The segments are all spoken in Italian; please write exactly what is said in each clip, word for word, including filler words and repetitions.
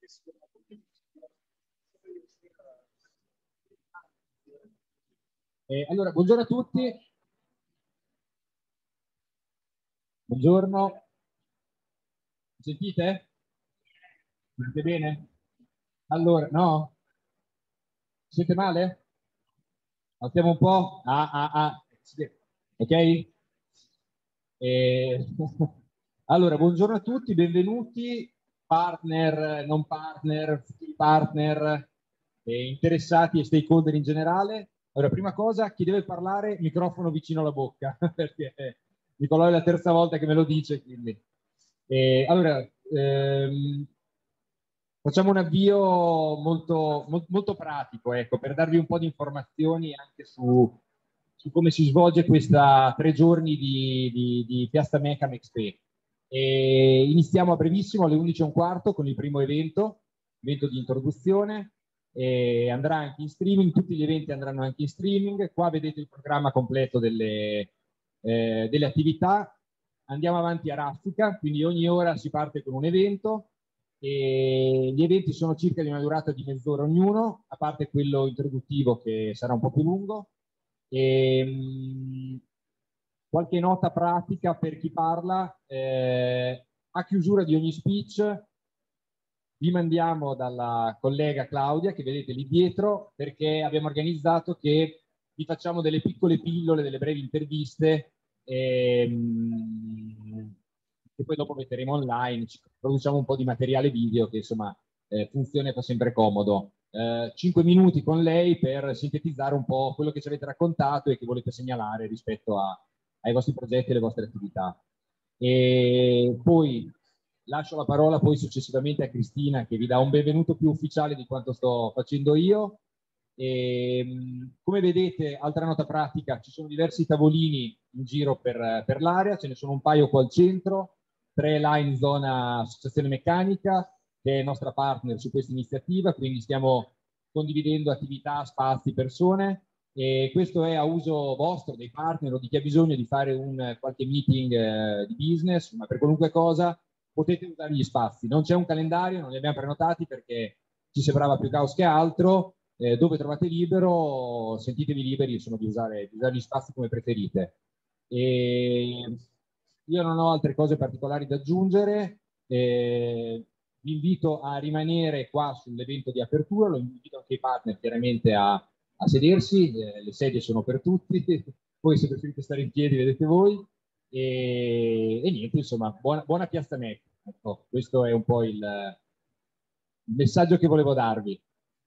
Eh, allora, buongiorno a tutti. Buongiorno. Mi sentite? Mi sentite bene? Allora, no? Siete male? Alziamo un po'? Ah, ah, ah. Ok? Eh, allora, buongiorno a tutti, benvenuti, partner, non partner, partner, eh, interessati e stakeholder in generale. Allora, prima cosa, chi deve parlare, microfono vicino alla bocca, perché Nicolò è la terza volta che me lo dice, quindi. Eh, allora, ehm, facciamo un avvio molto, mo- molto pratico, ecco, per darvi un po' di informazioni anche su, su come si svolge questa tre giorni di, di, di Piazza Mecam Expo. E iniziamo a brevissimo alle undici e un quarto con il primo evento, evento di introduzione, e andrà anche in streaming, tutti gli eventi andranno anche in streaming. Qua vedete il programma completo delle, eh, delle attività. Andiamo avanti a raffica, quindi ogni ora si parte con un evento. E gli eventi sono circa di una durata di mezz'ora ognuno, a parte quello introduttivo che sarà un po' più lungo. E, mh, qualche nota pratica per chi parla. Eh, a chiusura di ogni speech vi mandiamo dalla collega Claudia, che vedete lì dietro, perché abbiamo organizzato che vi facciamo delle piccole pillole, delle brevi interviste, ehm, che poi dopo metteremo online, ci produciamo un po' di materiale video che insomma eh, funziona e fa sempre comodo. Eh, cinque minuti con lei per sintetizzare un po' quello che ci avete raccontato e che volete segnalare rispetto a, ai vostri progetti e alle vostre attività. E poi lascio la parola poi successivamente a Cristina, che vi dà un benvenuto più ufficiale di quanto sto facendo io. E, come vedete, altra nota pratica, ci sono diversi tavolini in giro per, per l'area, ce ne sono un paio qua al centro, tre là in zona associazione meccanica, che è nostra partner su questa iniziativa, quindi stiamo condividendo attività, spazi, persone. E questo è a uso vostro, dei partner o di chi ha bisogno di fare un qualche meeting eh, di business, ma per qualunque cosa potete usare gli spazi. Non c'è un calendario, non li abbiamo prenotati perché ci sembrava più caos che altro. Eh, dove trovate libero, sentitevi liberi insomma, di, usare, di usare gli spazi come preferite. E io non ho altre cose particolari da aggiungere. Eh, vi invito a rimanere qua sull'evento di apertura, lo invito anche i partner chiaramente a, a sedersi, eh, le sedie sono per tutti, poi se preferite stare in piedi vedete voi. E, e niente, insomma, buona, buona Piazza Mecca. Ecco, questo è un po' il, il messaggio che volevo darvi.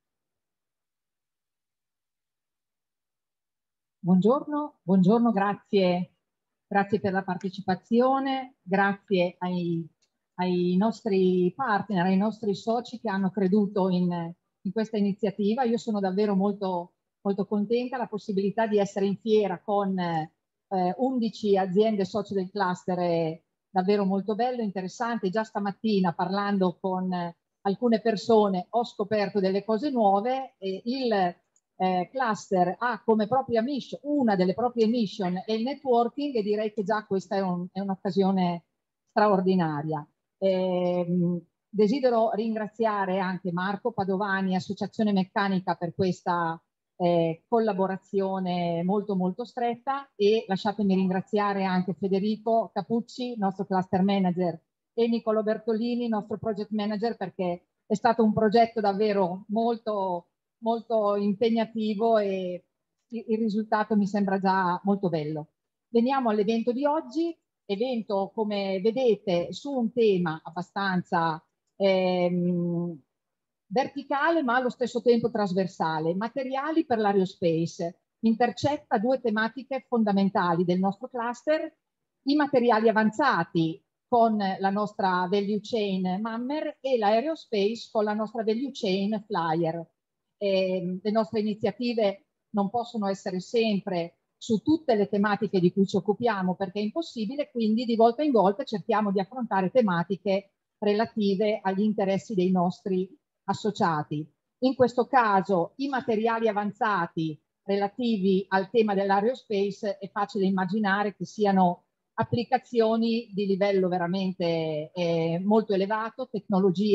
Buongiorno, buongiorno, grazie, grazie per la partecipazione, grazie ai, ai nostri partner, ai nostri soci che hanno creduto in, in questa iniziativa. Io sono davvero molto, molto contenta, la possibilità di essere in fiera con eh, undici aziende soci del cluster è davvero molto bello, interessante. Già stamattina parlando con eh, alcune persone ho scoperto delle cose nuove e il Eh, cluster ha come propria mission, una delle proprie mission è il networking e direi che già questa è, un, è un'occasione straordinaria. Eh, desidero ringraziare anche Marco Padovani, Associazione Meccanica, per questa eh, collaborazione molto molto stretta e lasciatemi ringraziare anche Federico Capucci, nostro cluster manager, e Nicolo Bertolini, nostro project manager, perché è stato un progetto davvero molto molto impegnativo e il risultato mi sembra già molto bello. Veniamo all'evento di oggi, evento come vedete su un tema abbastanza ehm, verticale ma allo stesso tempo trasversale, materiali per l'aerospace, intercetta due tematiche fondamentali del nostro cluster, i materiali avanzati con la nostra value chain Mammer e l'aerospace con la nostra value chain Flyer. Eh, le nostre iniziative non possono essere sempre su tutte le tematiche di cui ci occupiamo perché è impossibile, quindi di volta in volta cerchiamo di affrontare tematiche relative agli interessi dei nostri associati. In questo caso i materiali avanzati relativi al tema dell'aerospace è facile immaginare che siano applicazioni di livello veramente eh, molto elevato, tecnologie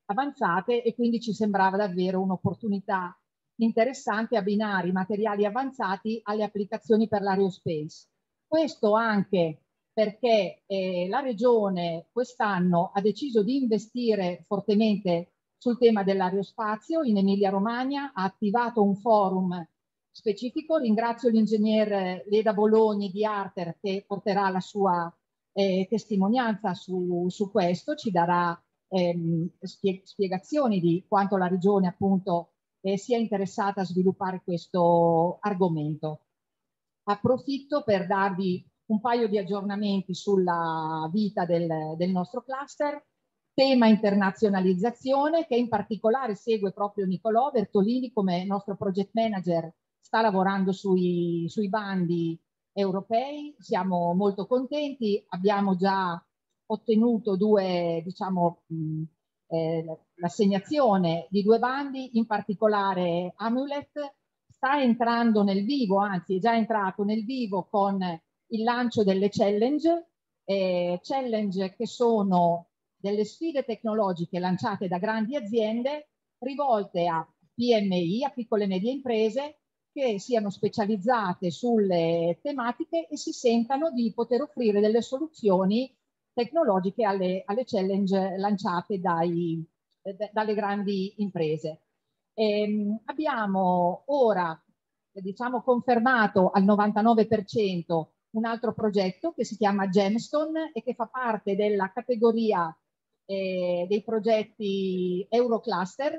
avanzate, e quindi ci sembrava davvero un'opportunità interessante abbinare i materiali avanzati alle applicazioni per l'aerospace. Questo anche perché eh, la Regione quest'anno ha deciso di investire fortemente sul tema dell'aerospazio in Emilia-Romagna, ha attivato un forum specifico. Ringrazio l'ingegner Leda Bologni di Arter che porterà la sua eh, testimonianza su, su questo, ci darà ehm, spie spiegazioni di quanto la Regione appunto eh, sia interessata a sviluppare questo argomento. Approfitto per darvi un paio di aggiornamenti sulla vita del, del nostro cluster. Tema internazionalizzazione, che in particolare segue proprio Nicolò Bertolini come nostro project manager, sta lavorando sui, sui bandi europei. Siamo molto contenti, abbiamo già ottenuto due, diciamo, mh, eh, l'assegnazione di due bandi, in particolare Amulet sta entrando nel vivo, anzi è già entrato nel vivo con il lancio delle challenge, eh, challenge che sono delle sfide tecnologiche lanciate da grandi aziende rivolte a P M I, a piccole e medie imprese, che siano specializzate sulle tematiche e si sentano di poter offrire delle soluzioni tecnologiche alle, alle challenge lanciate dai, eh, dalle grandi imprese. Ehm, abbiamo ora, diciamo, confermato al novantanove per cento un altro progetto che si chiama Gemstone e che fa parte della categoria eh, dei progetti Eurocluster.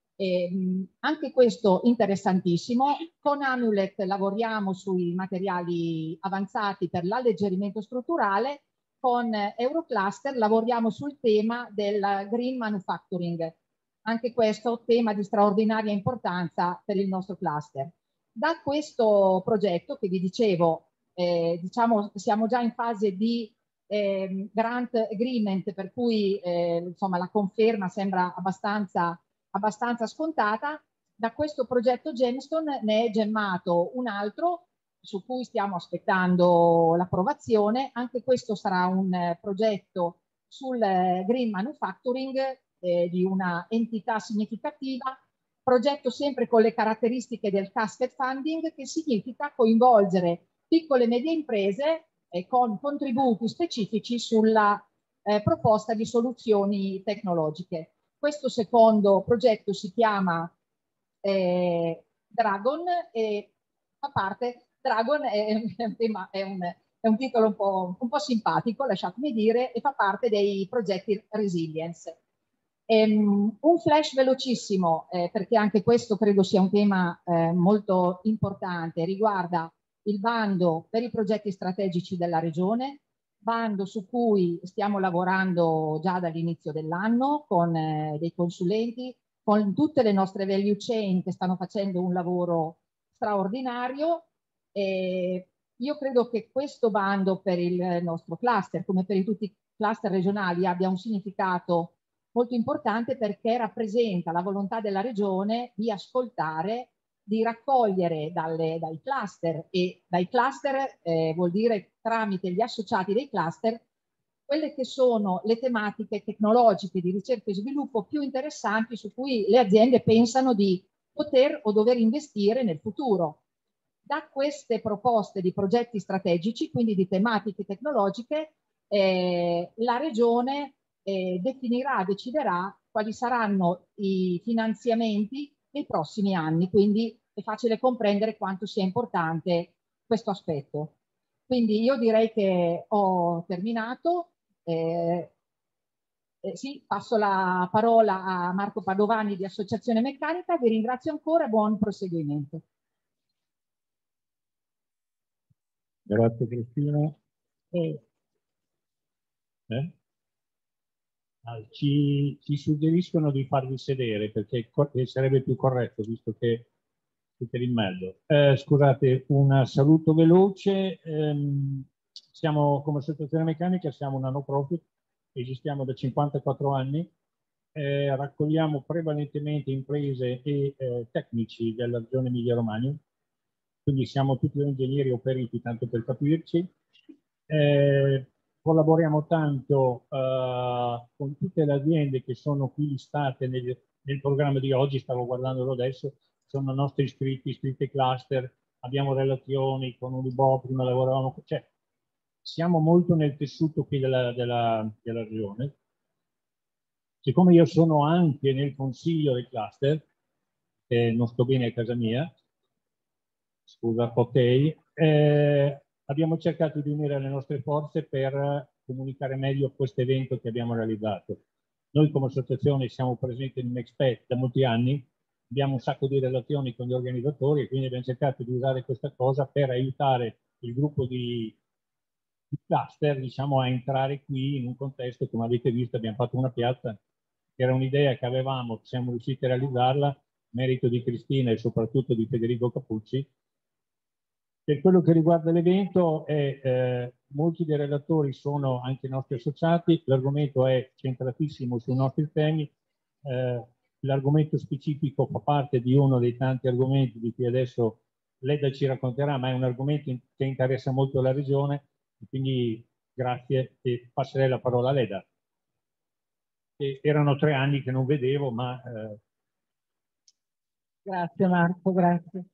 Eh, anche questo interessantissimo. Con Amulet lavoriamo sui materiali avanzati per l'alleggerimento strutturale, con Eurocluster lavoriamo sul tema del green manufacturing. Anche questo tema di straordinaria importanza per il nostro cluster. Da questo progetto che vi dicevo, eh, diciamo, siamo già in fase di eh, grant agreement, per cui eh, insomma, la conferma sembra abbastanza, abbastanza scontata. Da questo progetto Gemstone ne è gemmato un altro su cui stiamo aspettando l'approvazione. Anche questo sarà un eh, progetto sul eh, green manufacturing eh, di una entità significativa, progetto sempre con le caratteristiche del casket funding, che significa coinvolgere piccole e medie imprese eh, con contributi specifici sulla eh, proposta di soluzioni tecnologiche. Questo secondo progetto si chiama eh, Dragon e fa parte, Dragon è, è, un, tema, è, un, è un titolo un po', un po' simpatico, lasciatemi dire, e fa parte dei progetti Resilience. Um, un flash velocissimo, eh, perché anche questo credo sia un tema eh, molto importante, riguarda il bando per i progetti strategici della Regione, bando su cui stiamo lavorando già dall'inizio dell'anno con eh, dei consulenti, con tutte le nostre value chain che stanno facendo un lavoro straordinario. E io credo che questo bando per il nostro cluster, come per tutti i cluster regionali, abbia un significato molto importante, perché rappresenta la volontà della Regione di ascoltare, di raccogliere dalle, dai cluster, e dai cluster eh, vuol dire tramite gli associati dei cluster, quelle che sono le tematiche tecnologiche di ricerca e sviluppo più interessanti su cui le aziende pensano di poter o dover investire nel futuro. Da queste proposte di progetti strategici, quindi di tematiche tecnologiche, eh, la Regione eh, definirà, deciderà quali saranno i finanziamenti nei prossimi anni, quindi è facile comprendere quanto sia importante questo aspetto. Quindi io direi che ho terminato. Eh, eh, sì, passo la parola a Marco Padovani di Associazione Meccanica. Vi ringrazio ancora e buon proseguimento. Grazie Cristina. Eh, eh? Ah, ci, ci suggeriscono di farvi sedere perché sarebbe più corretto visto che siete in mezzo. Eh, scusate, un saluto veloce. Eh, siamo come Associazione Meccanica, siamo una no profit, esistiamo da cinquantaquattro anni, eh, raccogliamo prevalentemente imprese e eh, tecnici della zona Emilia-Romagna, quindi siamo tutti ingegneri o periti, tanto per capirci. Eh, collaboriamo tanto uh, con tutti tutte le aziende che sono qui listate nel, nel programma di oggi, stavo guardandolo adesso, sono nostri iscritti, iscritti cluster, abbiamo relazioni con Unibò, prima lavoravamo, cioè siamo molto nel tessuto qui della, della, della regione. Siccome io sono anche nel consiglio del cluster, eh, non sto bene a casa mia, scusa, ok, eh, abbiamo cercato di unire le nostre forze per comunicare meglio questo evento che abbiamo realizzato. Noi come associazione siamo presenti in Mexpet da molti anni, abbiamo un sacco di relazioni con gli organizzatori e quindi abbiamo cercato di usare questa cosa per aiutare il gruppo di, di cluster, diciamo, a entrare qui in un contesto, come avete visto, abbiamo fatto una piazza, che era un'idea che avevamo, siamo riusciti a realizzarla, merito di Cristina e soprattutto di Federico Capucci. Per quello che riguarda l'evento, eh, molti dei relatori sono anche nostri associati, l'argomento è centratissimo sui nostri temi, eh, l'argomento specifico fa parte di uno dei tanti argomenti di cui adesso Leda ci racconterà, ma è un argomento che interessa molto la regione, e quindi grazie e passerei la parola a Leda. E erano tre anni che non vedevo, ma... Eh... Grazie Marco, grazie.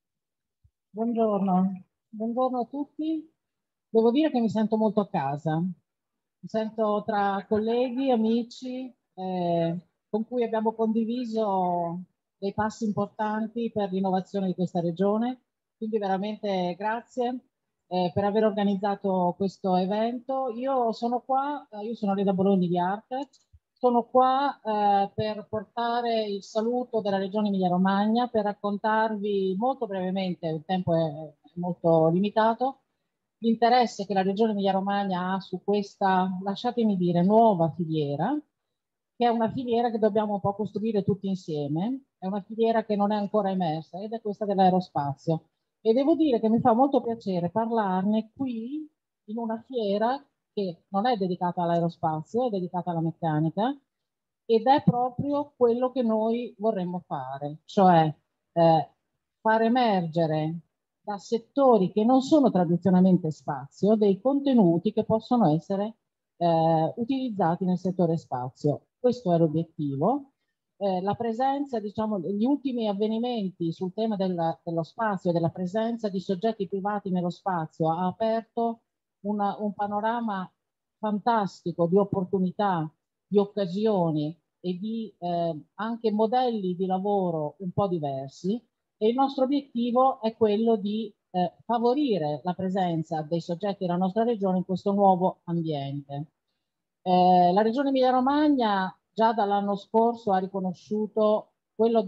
Buongiorno, buongiorno a tutti. Devo dire che mi sento molto a casa, mi sento tra colleghi, amici, eh, con cui abbiamo condiviso dei passi importanti per l'innovazione di questa regione. Quindi veramente grazie eh, per aver organizzato questo evento. Io sono qua, io sono Leda Bologni di Arte, sono qua eh, per portare il saluto della Regione Emilia-Romagna, per raccontarvi molto brevemente, il tempo è, è molto limitato, l'interesse che la Regione Emilia-Romagna ha su questa, lasciatemi dire, nuova filiera, che è una filiera che dobbiamo un po' costruire tutti insieme, è una filiera che non è ancora emersa ed è questa dell'aerospazio. E devo dire che mi fa molto piacere parlarne qui in una fiera che non è dedicata all'aerospazio, è dedicata alla meccanica ed è proprio quello che noi vorremmo fare, cioè eh, far emergere da settori che non sono tradizionalmente spazio dei contenuti che possono essere eh, utilizzati nel settore spazio. Questo è l'obiettivo. Eh, la presenza, diciamo, gli ultimi avvenimenti sul tema della, dello spazio e della presenza di soggetti privati nello spazio ha aperto una, un panorama fantastico di opportunità, di occasioni e di eh, anche modelli di lavoro un po' diversi e il nostro obiettivo è quello di eh, favorire la presenza dei soggetti della nostra regione in questo nuovo ambiente. Eh, la regione Emilia-Romagna già dall'anno scorso ha riconosciuto quello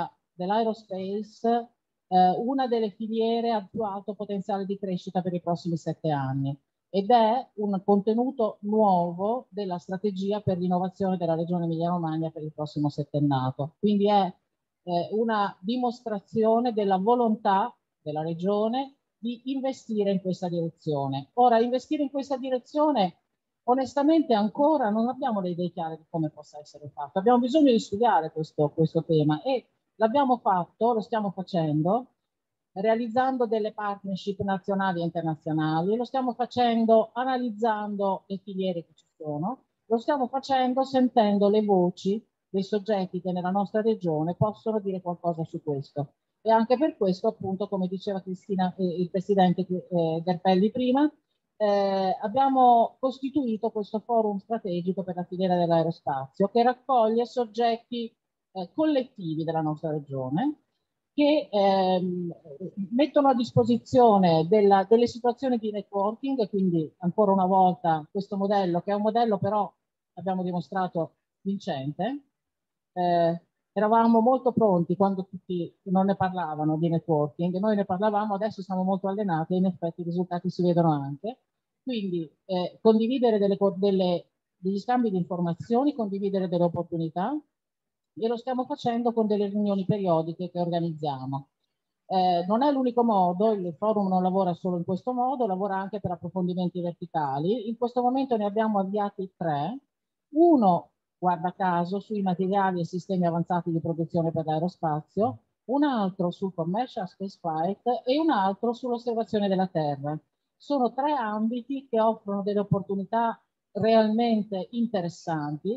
dell'aerospace eh, una delle filiere a più alto potenziale di crescita per i prossimi sette anni ed è un contenuto nuovo della strategia per l'innovazione della regione Emilia-Romagna per il prossimo settennato. Quindi è eh, una dimostrazione della volontà della regione di investire in questa direzione. Ora, investire in questa direzione onestamente ancora non abbiamo le idee chiare di come possa essere fatto. Abbiamo bisogno di studiare questo, questo tema e l'abbiamo fatto, lo stiamo facendo, realizzando delle partnership nazionali e internazionali, lo stiamo facendo analizzando le filiere che ci sono, lo stiamo facendo sentendo le voci dei soggetti che nella nostra regione possono dire qualcosa su questo. E anche per questo, appunto, come diceva Cristina, eh, il presidente eh, Garpelli prima, Eh, abbiamo costituito questo forum strategico per la filiera dell'aerospazio che raccoglie soggetti eh, collettivi della nostra regione che ehm, mettono a disposizione della, delle situazioni di networking, quindi ancora una volta questo modello che è un modello però abbiamo dimostrato vincente. Eh, eravamo molto pronti quando tutti non ne parlavano di networking, noi ne parlavamo, adesso siamo molto allenati e in effetti i risultati si vedono anche. Quindi eh, condividere delle, delle, degli scambi di informazioni, condividere delle opportunità e lo stiamo facendo con delle riunioni periodiche che organizziamo. Eh, non è l'unico modo, il forum non lavora solo in questo modo, lavora anche per approfondimenti verticali. In questo momento ne abbiamo avviati tre. Uno, guarda caso, sui materiali e sistemi avanzati di produzione per l'aerospazio, un altro sul commercial spaceflight e un altro sull'osservazione della Terra. Sono tre ambiti che offrono delle opportunità realmente interessanti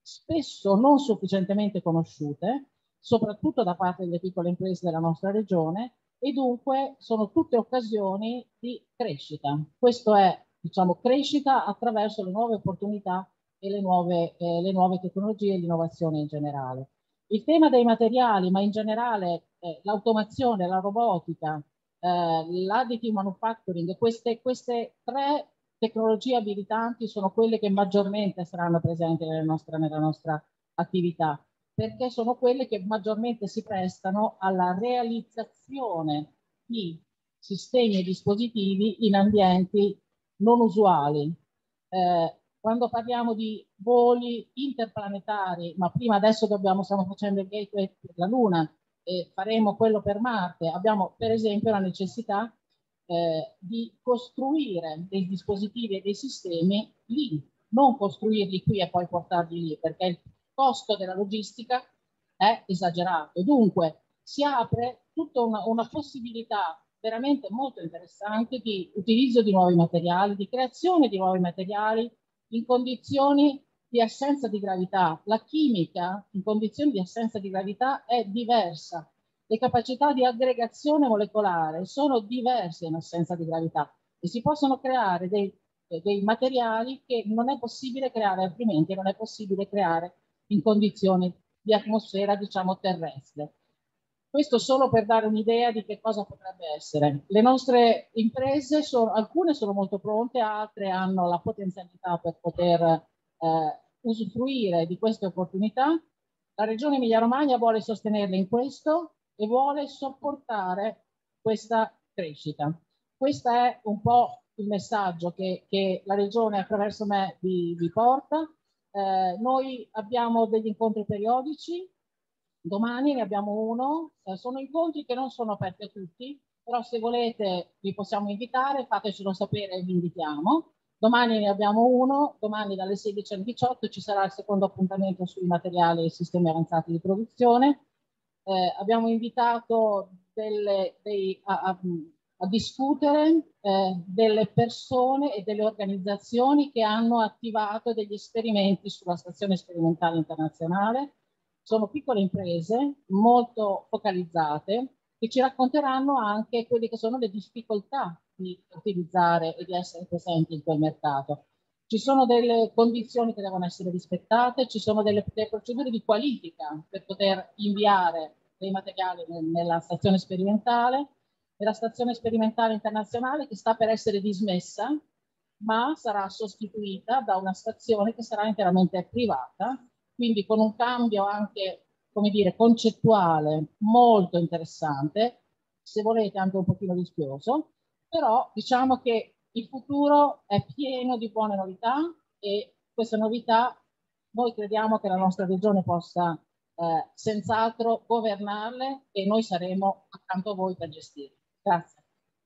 spesso non sufficientemente conosciute, soprattutto da parte delle piccole imprese della nostra regione, e dunque sono tutte occasioni di crescita. Questo è, diciamo, crescita attraverso le nuove opportunità e le nuove, eh, le nuove tecnologie e l'innovazione in generale. Il tema dei materiali, ma in generale eh, l'automazione, la robotica, eh, l'additive manufacturing, queste, queste tre tecnologie abilitanti sono quelle che maggiormente saranno presenti nella nostra, nella nostra attività, perché sono quelle che maggiormente si prestano alla realizzazione di sistemi e dispositivi in ambienti non usuali. Eh, quando parliamo di voli interplanetari, ma prima adesso dobbiamo, stiamo facendo il gateway per la Luna e faremo quello per Marte, abbiamo per esempio la necessità eh, di costruire dei dispositivi e dei sistemi lì, non costruirli qui e poi portarli lì, perché il costo della logistica è esagerato. Dunque si apre tutta una, una possibilità veramente molto interessante di utilizzo di nuovi materiali, di creazione di nuovi materiali in condizioni di assenza di gravità. La chimica in condizioni di assenza di gravità è diversa. Le capacità di aggregazione molecolare sono diverse in assenza di gravità e si possono creare dei, dei materiali che non è possibile creare altrimenti, non è possibile creare in condizioni di atmosfera, diciamo, terrestre. Questo solo per dare un'idea di che cosa potrebbe essere. Le nostre imprese, sono, alcune sono molto pronte, altre hanno la potenzialità per poter eh, usufruire di queste opportunità. La Regione Emilia-Romagna vuole sostenerle in questo e vuole sopportare questa crescita. Questo è un po' il messaggio che, che la Regione attraverso me vi, vi porta. Eh, noi abbiamo degli incontri periodici. Domani ne abbiamo uno, eh, sono incontri che non sono aperti a tutti, però se volete vi possiamo invitare, fatecelo sapere e vi invitiamo. Domani ne abbiamo uno, domani dalle sedici alle diciotto ci sarà il secondo appuntamento sui materiali e sistemi avanzati di produzione. Eh, abbiamo invitato delle, dei, a, a, a discutere eh, delle persone e delle organizzazioni che hanno attivato degli esperimenti sulla Stazione Sperimentale Internazionale. Sono piccole imprese molto focalizzate che ci racconteranno anche quelle che sono le difficoltà di utilizzare e di essere presenti in quel mercato. Ci sono delle condizioni che devono essere rispettate, ci sono delle, delle procedure di qualifica per poter inviare dei materiali nella stazione sperimentale, e la Stazione Sperimentale Internazionale che sta per essere dismessa, ma sarà sostituita da una stazione che sarà interamente privata, quindi con un cambio anche, come dire, concettuale molto interessante, se volete anche un pochino rischioso, però diciamo che il futuro è pieno di buone novità e queste novità noi crediamo che la nostra regione possa eh, senz'altro governarle e noi saremo accanto a voi per gestirle. Grazie.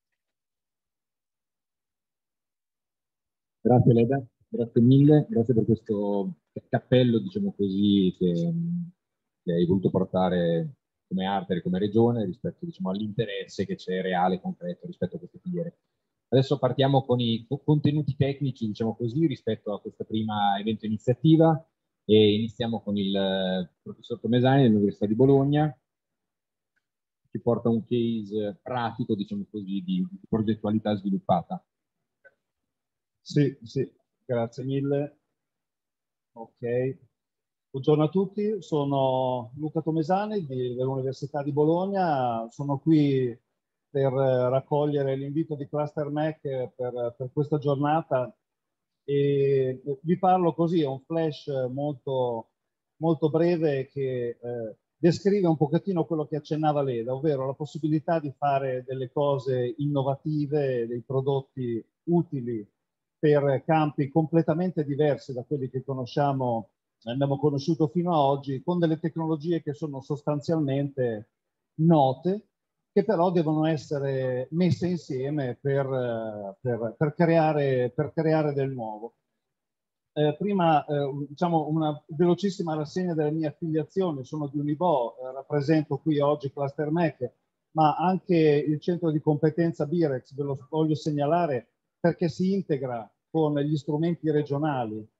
Grazie Leda, grazie mille, grazie per questo cappello, diciamo così, che, che hai voluto portare come Artere, come regione, rispetto, diciamo, all'interesse che c'è reale, concreto rispetto a queste filiere. Adesso partiamo con i contenuti tecnici, diciamo così, rispetto a questa prima evento iniziativa e iniziamo con il eh, professor Tomesani dell'Università di Bologna, che porta un case pratico, diciamo così, di, di progettualità sviluppata. Sì, sì, grazie mille. Ok. Buongiorno a tutti, sono Luca Tomesani dell'Università di Bologna, sono qui per raccogliere l'invito di Cluster Mac per, per questa giornata e vi parlo così, è un flash molto, molto breve che eh, descrive un pochettino quello che accennava Leda, ovvero la possibilità di fare delle cose innovative, dei prodotti utili per campi completamente diversi da quelli che conosciamo, abbiamo conosciuto fino ad oggi, con delle tecnologie che sono sostanzialmente note, che però devono essere messe insieme per, per, per, creare, per creare del nuovo. Eh, prima, eh, diciamo, una velocissima rassegna delle mie affiliazioni, sono di Unibo, eh, rappresento qui oggi Cluster Mac, ma anche il centro di competenza Birex, ve lo voglio segnalare, perché si integra con gli strumenti regionali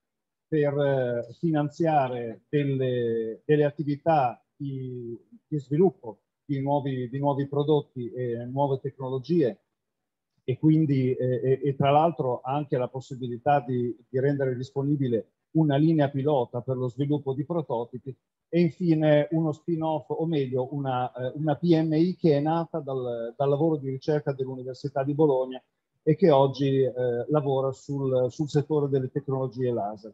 per eh, finanziare delle, delle attività di, di sviluppo di nuovi, di nuovi prodotti e nuove tecnologie, e quindi eh, e tra l'altro anche la possibilità di, di rendere disponibile una linea pilota per lo sviluppo di prototipi, e infine uno spin-off, o meglio una, eh, una P M I che è nata dal, dal lavoro di ricerca dell'Università di Bologna e che oggi eh, lavora sul, sul settore delle tecnologie laser.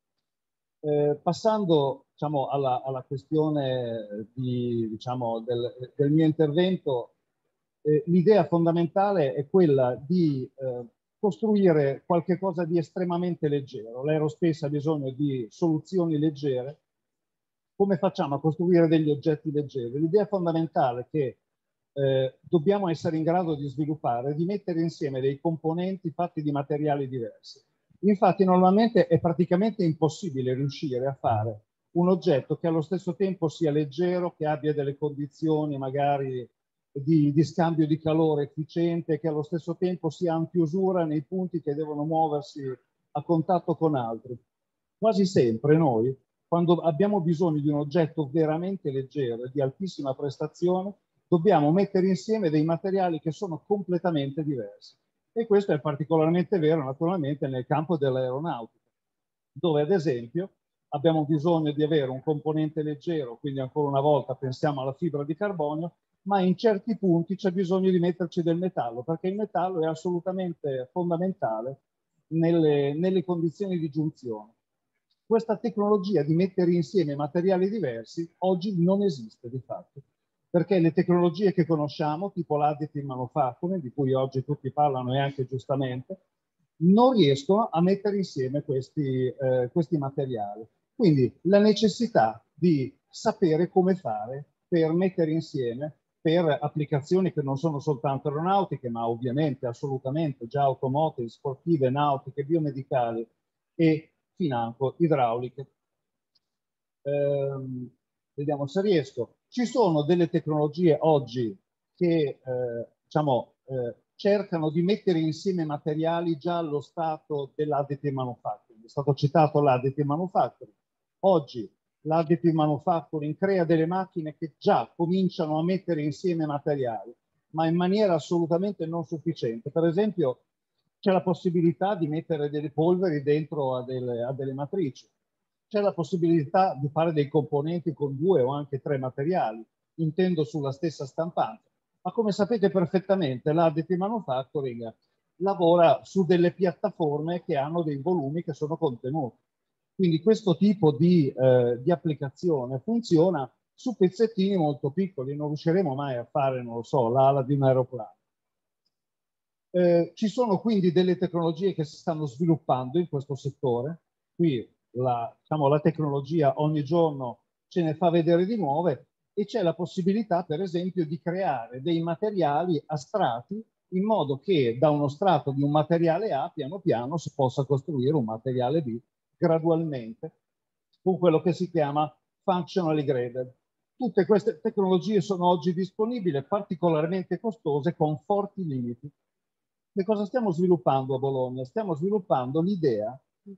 Eh, passando diciamo, alla, alla questione di, diciamo, del, del mio intervento, eh, l'idea fondamentale è quella di eh, costruire qualcosa di estremamente leggero. L'aerospace ha bisogno di soluzioni leggere. Come facciamo a costruire degli oggetti leggeri? L'idea fondamentale è che eh, dobbiamo essere in grado di sviluppare, di mettere insieme dei componenti fatti di materiali diversi. Infatti normalmente è praticamente impossibile riuscire a fare un oggetto che allo stesso tempo sia leggero, che abbia delle condizioni magari di, di scambio di calore efficiente, che allo stesso tempo sia antiusura nei punti che devono muoversi a contatto con altri. Quasi sempre noi, quando abbiamo bisogno di un oggetto veramente leggero e di altissima prestazione, dobbiamo mettere insieme dei materiali che sono completamente diversi. E questo è particolarmente vero naturalmente nel campo dell'aeronautica, dove ad esempio abbiamo bisogno di avere un componente leggero, quindi ancora una volta pensiamo alla fibra di carbonio, ma in certi punti c'è bisogno di metterci del metallo, perché il metallo è assolutamente fondamentale nelle, nelle condizioni di giunzione. Questa tecnologia di mettere insieme materiali diversi oggi non esiste di fatto, perché le tecnologie che conosciamo, tipo l'additive manufacturing, di cui oggi tutti parlano e anche giustamente, non riescono a mettere insieme questi, eh, questi materiali. Quindi la necessità di sapere come fare per mettere insieme, per applicazioni che non sono soltanto aeronautiche, ma ovviamente assolutamente già automotive, sportive, nautiche, biomedicali e financo idrauliche. Eh, vediamo se riesco. Ci sono delle tecnologie oggi che eh, diciamo, eh, cercano di mettere insieme materiali già allo stato dell'additive manufacturing. È stato citato l'additive manufacturing. Oggi l'additive manufacturing crea delle macchine che già cominciano a mettere insieme materiali, ma in maniera assolutamente non sufficiente. Per esempio, c'è la possibilità di mettere delle polveri dentro a delle, a delle matrici. C'è la possibilità di fare dei componenti con due o anche tre materiali, intendo sulla stessa stampante. Ma come sapete perfettamente, l'additive manufacturing lavora su delle piattaforme che hanno dei volumi che sono contenuti. Quindi questo tipo di, eh, di applicazione funziona su pezzettini molto piccoli. Non riusciremo mai a fare, non lo so, l'ala di un aeroplano. Eh, ci sono quindi delle tecnologie che si stanno sviluppando in questo settore. Qui la, diciamo, la tecnologia ogni giorno ce ne fa vedere di nuove, e c'è la possibilità, per esempio, di creare dei materiali a strati in modo che da uno strato di un materiale A piano piano si possa costruire un materiale B gradualmente, con quello che si chiama functionally graded. Tutte queste tecnologie sono oggi disponibili, particolarmente costose, con forti limiti. Che cosa stiamo sviluppando a Bologna? Stiamo sviluppando l'idea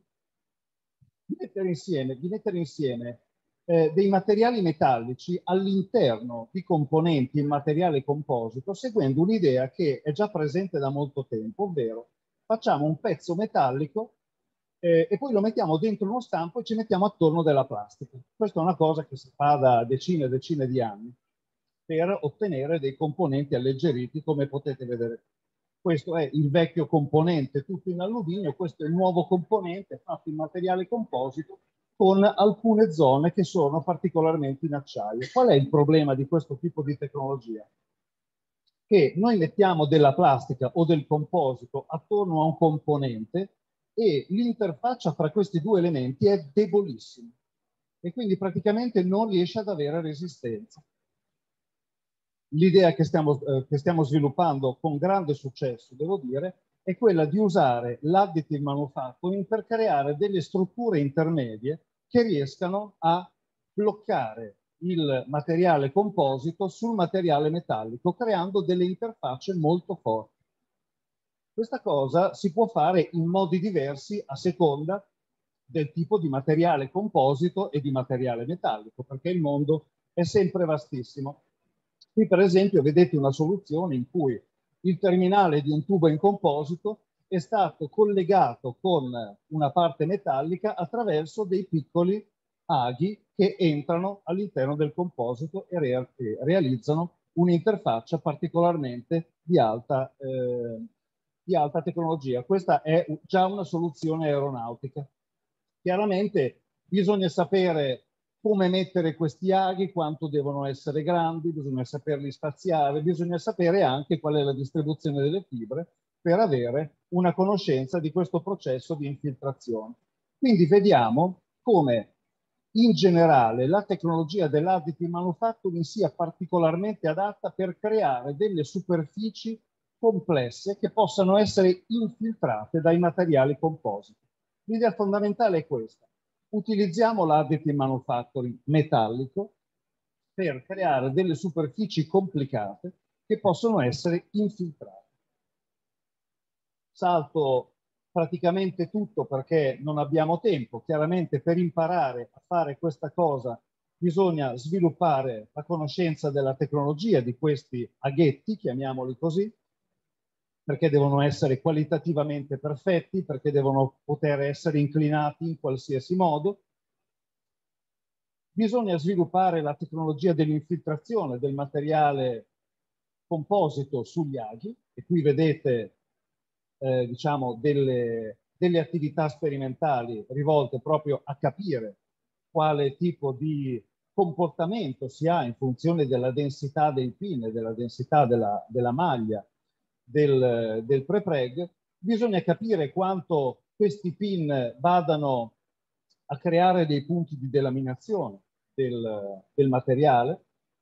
di mettere insieme, di mettere insieme eh, dei materiali metallici all'interno di componenti in materiale composito, seguendo un'idea che è già presente da molto tempo, ovvero facciamo un pezzo metallico eh, e poi lo mettiamo dentro uno stampo e ci mettiamo attorno della plastica. Questa è una cosa che si fa da decine e decine di anni per ottenere dei componenti alleggeriti, come potete vedere. Questo è il vecchio componente tutto in alluminio, questo è il nuovo componente fatto in materiale composito con alcune zone che sono particolarmente in acciaio. Qual è il problema di questo tipo di tecnologia? Che noi mettiamo della plastica o del composito attorno a un componente e l'interfaccia fra questi due elementi è debolissima e quindi praticamente non riesce ad avere resistenza. L'idea che stiamo, eh, che stiamo sviluppando con grande successo, devo dire, è quella di usare l'additive manufacturing per creare delle strutture intermedie che riescano a bloccare il materiale composito sul materiale metallico, creando delle interfacce molto forti. Questa cosa si può fare in modi diversi a seconda del tipo di materiale composito e di materiale metallico, perché il mondo è sempre vastissimo. Qui per esempio vedete una soluzione in cui il terminale di un tubo in composito è stato collegato con una parte metallica attraverso dei piccoli aghi che entrano all'interno del composito e, re e realizzano un'interfaccia particolarmente di alta, eh, di alta tecnologia. Questa è già una soluzione aeronautica. Chiaramente bisogna sapere come mettere questi aghi, quanto devono essere grandi, bisogna saperli spaziare, bisogna sapere anche qual è la distribuzione delle fibre per avere una conoscenza di questo processo di infiltrazione. Quindi vediamo come in generale la tecnologia dell'additive manufacturing sia particolarmente adatta per creare delle superfici complesse che possano essere infiltrate dai materiali compositi. L'idea fondamentale è questa. Utilizziamo l'additive manufacturing metallico per creare delle superfici complicate che possono essere infiltrate. Salto praticamente tutto perché non abbiamo tempo. Chiaramente per imparare a fare questa cosa bisogna sviluppare la conoscenza della tecnologia di questi aghetti, chiamiamoli così, perché devono essere qualitativamente perfetti, perché devono poter essere inclinati in qualsiasi modo. Bisogna sviluppare la tecnologia dell'infiltrazione del materiale composito sugli aghi, e qui vedete eh, diciamo delle, delle attività sperimentali rivolte proprio a capire quale tipo di comportamento si ha in funzione della densità dei pin e della densità della, della maglia del, del prepreg. Bisogna capire quanto questi pin vadano a creare dei punti di delaminazione del, del materiale.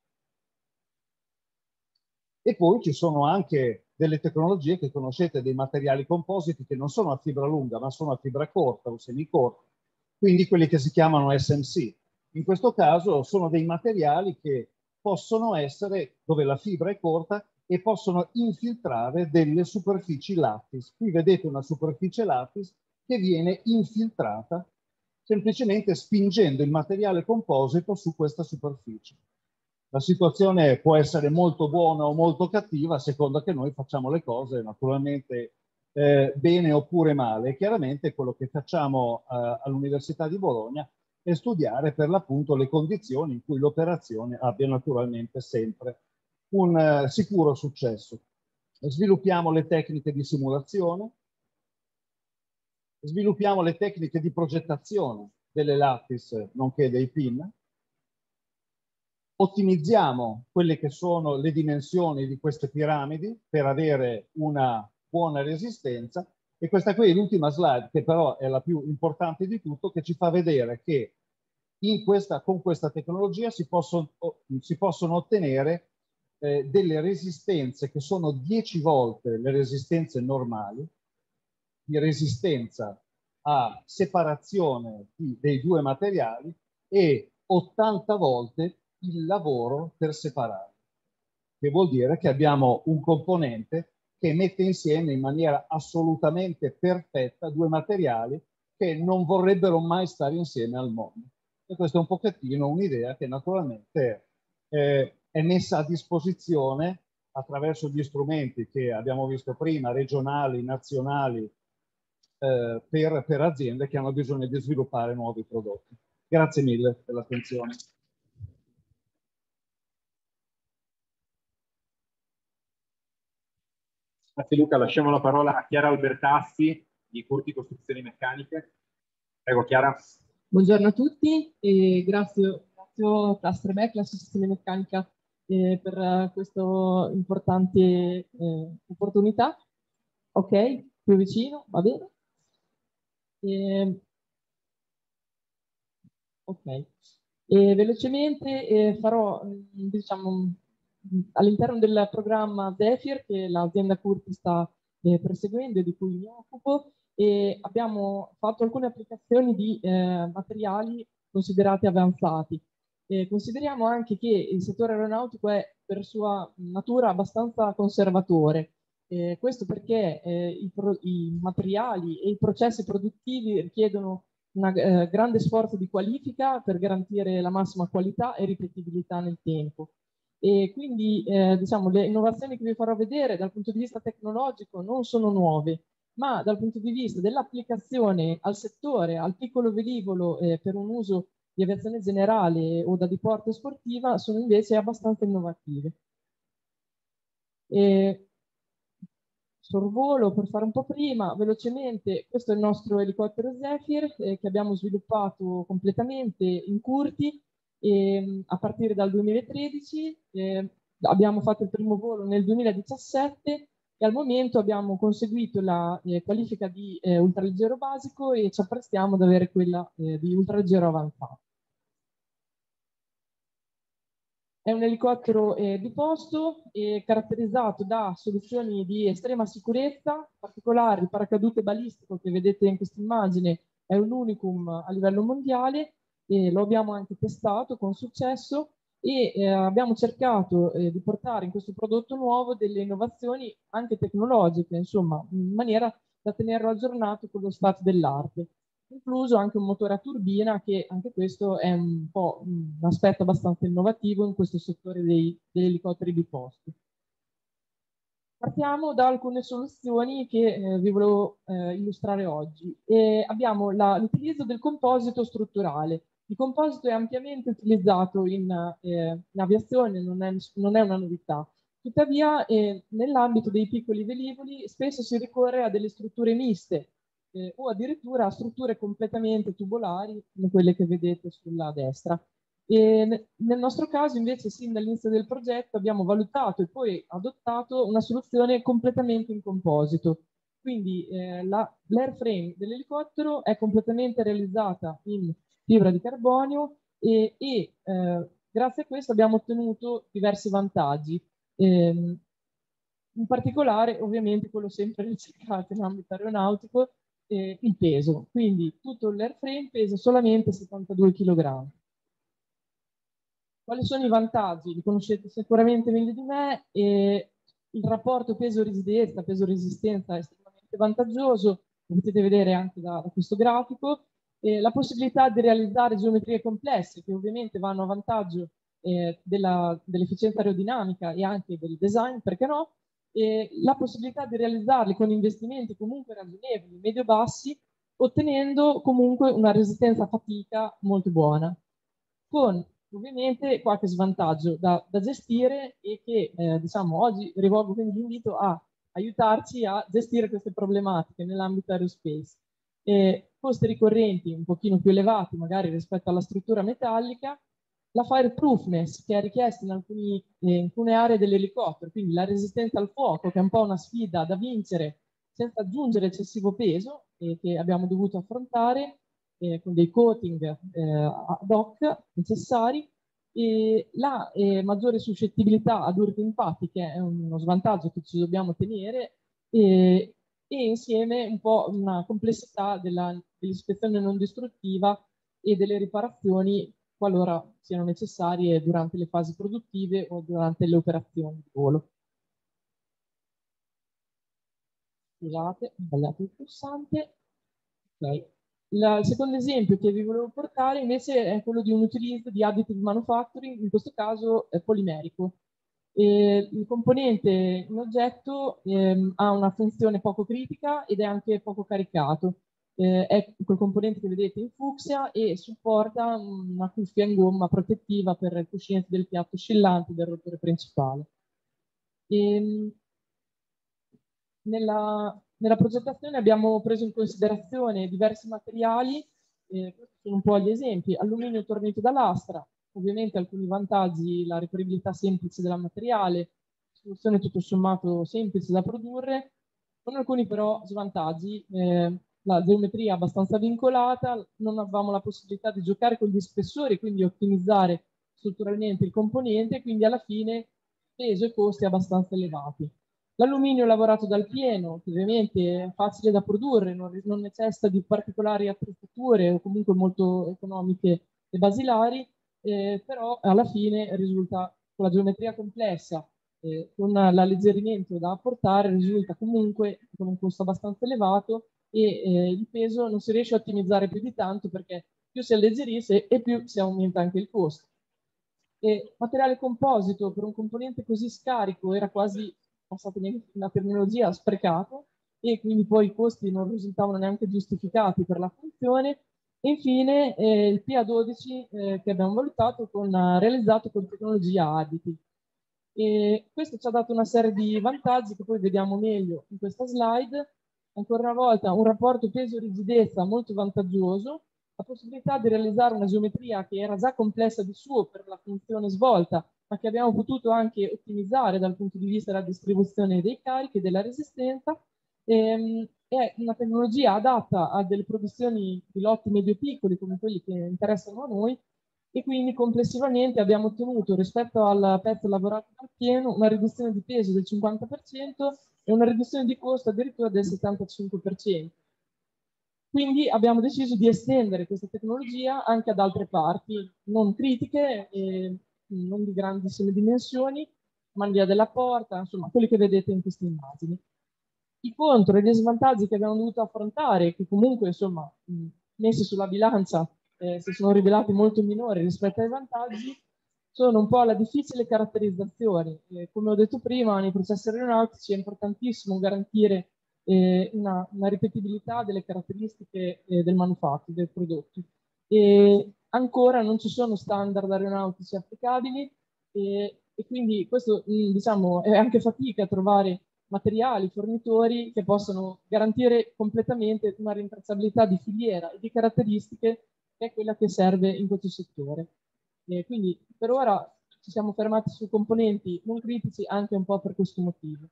E poi ci sono anche delle tecnologie che conoscete, dei materiali compositi che non sono a fibra lunga, ma sono a fibra corta o semicorta, quindi quelli che si chiamano S M C. In questo caso sono dei materiali che possono essere, dove la fibra è corta, e possono infiltrare delle superfici lattice. Qui vedete una superficie lattice che viene infiltrata semplicemente spingendo il materiale composito su questa superficie. La situazione può essere molto buona o molto cattiva a seconda che noi facciamo le cose naturalmente eh, bene oppure male. E chiaramente quello che facciamo eh, all'Università di Bologna è studiare per l'appunto le condizioni in cui l'operazione abbia naturalmente sempre un eh, sicuro successo. Sviluppiamo le tecniche di simulazione, sviluppiamo le tecniche di progettazione delle lattice nonché dei pin, ottimizziamo quelle che sono le dimensioni di queste piramidi per avere una buona resistenza, e questa qui è l'ultima slide, che però è la più importante di tutto, che ci fa vedere che in questa, con questa tecnologia si possono, si possono ottenere eh, delle resistenze che sono dieci volte le resistenze normali di resistenza a separazione di, dei due materiali e ottanta volte il lavoro per separare, che vuol dire che abbiamo un componente che mette insieme in maniera assolutamente perfetta due materiali che non vorrebbero mai stare insieme al mondo. E questa è un pochettino un'idea che naturalmente eh, è messa a disposizione attraverso gli strumenti che abbiamo visto prima, regionali, nazionali, eh, per, per aziende che hanno bisogno di sviluppare nuovi prodotti. Grazie mille per l'attenzione. Grazie Luca, lasciamo la parola a Chiara Albertassi di Curti Costruzioni Meccaniche. Prego Chiara. Buongiorno a tutti e grazie, grazie a Clastre l'Associazione Meccanica, eh, per questa importante eh, opportunità. Ok, più vicino, va bene. E, ok, e velocemente eh, farò, diciamo, all'interno del programma Zephyr che l'azienda Curti sta eh, perseguendo e di cui mi occupo, e abbiamo fatto alcune applicazioni di eh, materiali considerati avanzati. Eh, consideriamo anche che il settore aeronautico è per sua natura abbastanza conservatore. Eh, questo perché eh, i, pro, i materiali e i processi produttivi richiedono un eh, grande sforzo di qualifica per garantire la massima qualità e ripetibilità nel tempo. E quindi eh, diciamo, le innovazioni che vi farò vedere dal punto di vista tecnologico non sono nuove, ma dal punto di vista dell'applicazione al settore, al piccolo velivolo eh, per un uso di aviazione generale o da diporto sportiva, sono invece abbastanza innovative. E sorvolo per fare un po' prima, velocemente, questo è il nostro elicottero Zephyr eh, che abbiamo sviluppato completamente in Curti e, a partire dal duemilatredici. Eh, abbiamo fatto il primo volo nel duemiladiciassette e al momento abbiamo conseguito la eh, qualifica di eh, ultraleggero basico e ci apprestiamo ad avere quella eh, di ultraleggero avanzato. È un elicottero eh, biposto eh, caratterizzato da soluzioni di estrema sicurezza, in particolare il paracadute balistico che vedete in questa immagine è un unicum a livello mondiale, e lo abbiamo anche testato con successo e eh, abbiamo cercato eh, di portare in questo prodotto nuovo delle innovazioni anche tecnologiche, insomma, in maniera da tenerlo aggiornato con lo stato dell'arte. Incluso anche un motore a turbina, che anche questo è un po' un aspetto abbastanza innovativo in questo settore dei, degli elicotteri biposti. Partiamo da alcune soluzioni che eh, vi volevo eh, illustrare oggi. E abbiamo l'utilizzo del composito strutturale. Il composito è ampiamente utilizzato in, eh, in aviazione, non è, non è una novità. Tuttavia, eh, nell'ambito dei piccoli velivoli spesso si ricorre a delle strutture miste, Eh, o addirittura a strutture completamente tubolari, come quelle che vedete sulla destra. E nel nostro caso, invece, sin dall'inizio del progetto abbiamo valutato e poi adottato una soluzione completamente in composito. Quindi eh, l'airframe dell'elicottero è completamente realizzata in fibra di carbonio e, e eh, grazie a questo abbiamo ottenuto diversi vantaggi. Eh, in particolare, ovviamente, quello sempre ricercato in ambito aeronautico, Eh, il peso, quindi tutto l'airframe pesa solamente settantadue chilogrammi. Quali sono i vantaggi? Li conoscete sicuramente meglio di me. E il rapporto peso-resistenza, peso-resistenza è estremamente vantaggioso, lo potete vedere anche da, da questo grafico. E la possibilità di realizzare geometrie complesse, che ovviamente vanno a vantaggio eh, dell'efficienza dell aerodinamica e anche del design, perché no? E la possibilità di realizzarli con investimenti comunque ragionevoli, medio-bassi, ottenendo comunque una resistenza a fatica molto buona, con ovviamente qualche svantaggio da, da gestire e che eh, diciamo oggi rivolgo quindi l'invito a aiutarci a gestire queste problematiche nell'ambito aerospace. Eh, costi ricorrenti un pochino più elevati magari rispetto alla struttura metallica, la fireproofness che è richiesta in, alcuni, eh, in alcune aree dell'elicottero, quindi la resistenza al fuoco, che è un po' una sfida da vincere senza aggiungere eccessivo peso e che abbiamo dovuto affrontare eh, con dei coating eh, ad hoc necessari, e la eh, maggiore suscettibilità ad urti impatti, che è uno svantaggio che ci dobbiamo tenere, e, e insieme un po' una complessità dell'ispezione non distruttiva e delle riparazioni qualora siano necessarie durante le fasi produttive o durante le operazioni di volo. Scusate, ho sbagliato il pulsante. Okay. La, il secondo esempio che vi volevo portare invece è quello di un utilizzo di additive manufacturing, in questo caso è polimerico. E il componente in oggetto ehm, ha una funzione poco critica ed è anche poco caricato. Eh, è quel componente che vedete in fucsia e supporta una cuffia in gomma protettiva per il cuscinetto del piatto oscillante del rotore principale. E, nella, nella progettazione abbiamo preso in considerazione diversi materiali, eh, questi sono un po' gli esempi: alluminio tornito da lastra, ovviamente alcuni vantaggi, la reperibilità semplice del materiale, soluzione tutto sommato semplice da produrre, con alcuni però svantaggi. Eh, la geometria abbastanza vincolata, non avevamo la possibilità di giocare con gli spessori, quindi ottimizzare strutturalmente il componente, quindi alla fine peso e costi abbastanza elevati. L'alluminio lavorato dal pieno, che ovviamente è facile da produrre, non, non necessita di particolari attrezzature o comunque molto economiche e basilari, eh, però alla fine risulta, con la geometria complessa, eh, con l'alleggerimento da apportare, risulta comunque con un costo abbastanza elevato e eh, il peso non si riesce a ottimizzare più di tanto perché più si alleggerisce e più si aumenta anche il costo. E materiale composito per un componente così scarico era quasi, passatemi la terminologia, sprecato, e quindi poi i costi non risultavano neanche giustificati per la funzione. E infine eh, il P A dodici eh, che abbiamo valutato con, uh, realizzato con tecnologia Additive. E questo ci ha dato una serie di vantaggi che poi vediamo meglio in questa slide. Ancora una volta un rapporto peso-rigidezza molto vantaggioso, la possibilità di realizzare una geometria che era già complessa di suo per la funzione svolta, ma che abbiamo potuto anche ottimizzare dal punto di vista della distribuzione dei carichi e della resistenza. Ehm, è una tecnologia adatta a delle produzioni di lotti medio-piccoli come quelli che interessano a noi, e quindi complessivamente abbiamo ottenuto rispetto al pezzo lavorato dal pieno una riduzione di peso del cinquanta per cento e una riduzione di costo addirittura del settantacinque per cento. Quindi abbiamo deciso di estendere questa tecnologia anche ad altre parti non critiche, e non di grandissime dimensioni, ma in via della porta, insomma, quelli che vedete in queste immagini. I contro e gli svantaggi che abbiamo dovuto affrontare, che comunque, insomma, messi sulla bilancia, eh, si sono rivelati molto minori rispetto ai vantaggi, sono un po' la difficile caratterizzazione. Eh, come ho detto prima, nei processi aeronautici è importantissimo garantire eh, una, una ripetibilità delle caratteristiche eh, del manufatto, del prodotto. E ancora non ci sono standard aeronautici applicabili e, e quindi questo mh, diciamo, è anche fatica a trovare materiali, fornitori che possano garantire completamente una rintracciabilità di filiera e di caratteristiche che è quella che serve in questo settore. E quindi per ora ci siamo fermati su componenti non critici anche un po' per questo motivo.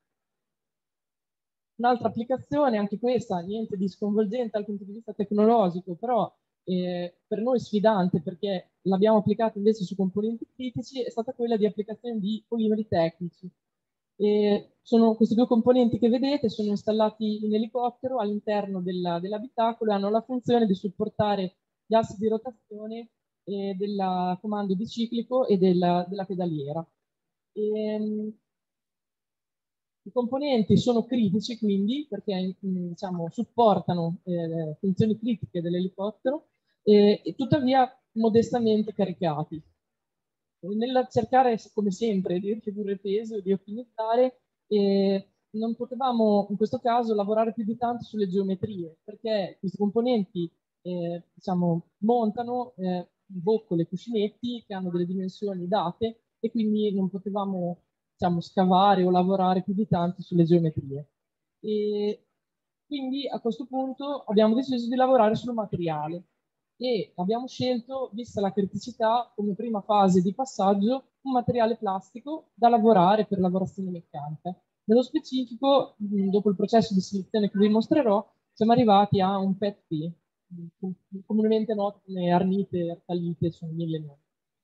Un'altra applicazione, anche questa, niente di sconvolgente dal punto di vista tecnologico, però eh, per noi sfidante perché l'abbiamo applicata invece su componenti critici, è stata quella di applicazione di polimeri tecnici. E sono questi due componenti che vedete, sono installati in elicottero all'interno dell'abitacolo e hanno la funzione di supportare gli assi di rotazione eh, del comando biciclico e della, della pedaliera. E, I componenti sono critici quindi perché diciamo, supportano eh, funzioni critiche dell'elicottero eh, e tuttavia modestamente caricati. Nel cercare, come sempre, di ridurre il peso e di ottimizzare, eh, non potevamo in questo caso lavorare più di tanto sulle geometrie, perché questi componenti eh, diciamo, montano eh, boccole, cuscinetti che hanno delle dimensioni date e quindi non potevamo diciamo, scavare o lavorare più di tanto sulle geometrie. E quindi a questo punto abbiamo deciso di lavorare sul materiale e abbiamo scelto, vista la criticità, come prima fase di passaggio, un materiale plastico da lavorare per lavorazione meccanica. Nello specifico, dopo il processo di selezione che vi mostrerò, siamo arrivati a un P E T P, comunemente noto come arnite, artalite, sono mille nomi.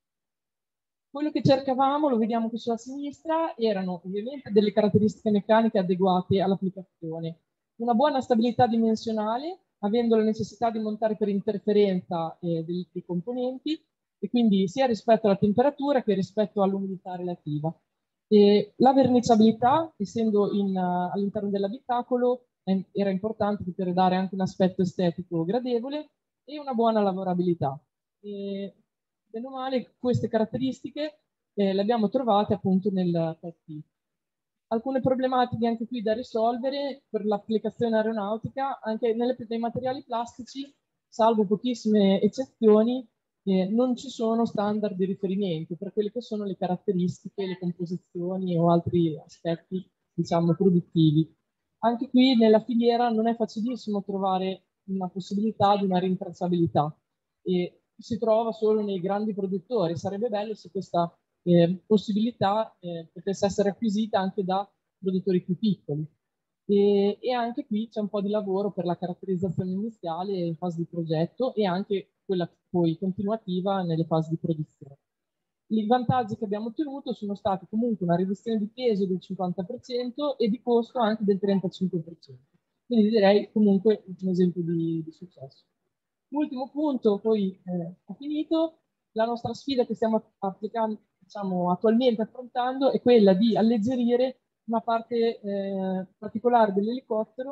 Quello che cercavamo, lo vediamo qui sulla sinistra, erano ovviamente delle caratteristiche meccaniche adeguate all'applicazione. Una buona stabilità dimensionale, avendo la necessità di montare per interferenza eh, dei, dei componenti, e quindi sia rispetto alla temperatura che rispetto all'umidità relativa. E la verniciabilità, essendo uh, all'interno dell'abitacolo, eh, era importante per dare anche un aspetto estetico gradevole, e una buona lavorabilità. E, bene o male, queste caratteristiche eh, le abbiamo trovate appunto nel P E T P. Alcune problematiche anche qui da risolvere per l'applicazione aeronautica, anche nelle, nei materiali plastici, salvo pochissime eccezioni, eh, non ci sono standard di riferimento per quelle che sono le caratteristiche, le composizioni o altri aspetti, diciamo, produttivi. Anche qui nella filiera non è facilissimo trovare una possibilità di una rintracciabilità e si trova solo nei grandi produttori. Sarebbe bello se questa eh, possibilità eh, potesse essere acquisita anche da produttori più piccoli. E, e anche qui c'è un po' di lavoro per la caratterizzazione iniziale in fase di progetto e anche quella poi continuativa nelle fasi di produzione. I vantaggi che abbiamo ottenuto sono stati comunque una riduzione di peso del cinquanta per cento e di costo anche del trentacinque per cento. Quindi direi comunque un esempio di, di successo. Ultimo punto, poi eh, ho finito, la nostra sfida che stiamo applicando, diciamo, attualmente affrontando è quella di alleggerire una parte eh, particolare dell'elicottero